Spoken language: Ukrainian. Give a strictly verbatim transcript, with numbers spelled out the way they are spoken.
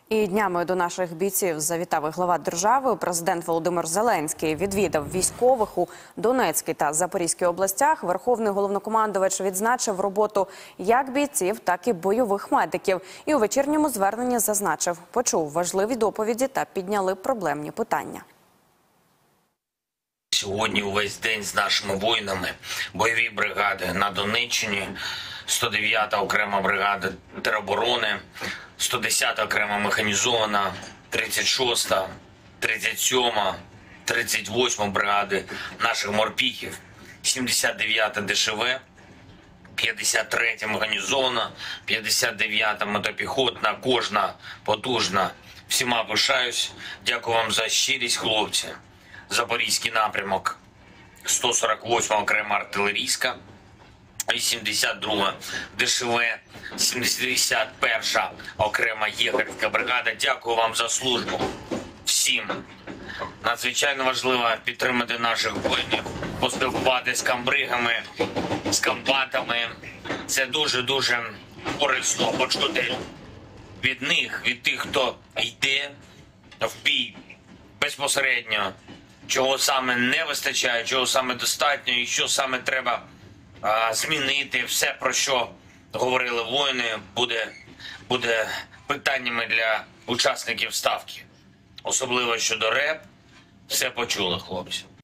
І днями до наших бійців завітав і глава держави. Президент Володимир Зеленський відвідав військових у Донецькій та Запорізькій областях. Верховний головнокомандувач відзначив роботу як бійців, так і бойових медиків. І у вечірньому зверненні зазначив, почув важливі доповіді та підняли проблемні питання. Сьогодні увесь день з нашими воїнами, бойові бригади на Донеччині, сто дев'ята окрема бригада тероборони, сто десята окрема механізована, тридцять шоста, тридцять сьома, тридцять восьма бригади наших морпіхів, сімдесят дев'ята ДШВ, п'ятдесят третя механізована, п'ятдесят дев'ята мотопіхотна, кожна потужна. Всіма пишаюсь. Дякую вам за щирість, хлопці. Запорізький напрямок, сто сорок восьма окрема артилерійська, вісімдесят друга ДШВ, сімдесят перша окрема єгерська бригада. Дякую вам за службу всім. Надзвичайно важливо підтримати наших воїнів, поспілкуватися з камбригами, з комбатами. Це дуже-дуже корисно почути від них, від тих, хто йде в бій безпосередньо, чого саме не вистачає, чого саме достатньо і що саме треба а, змінити. Все, про що говорили воїни, буде, буде питаннями для учасників ставки. Особливо щодо РЕБ. Все почули, хлопці.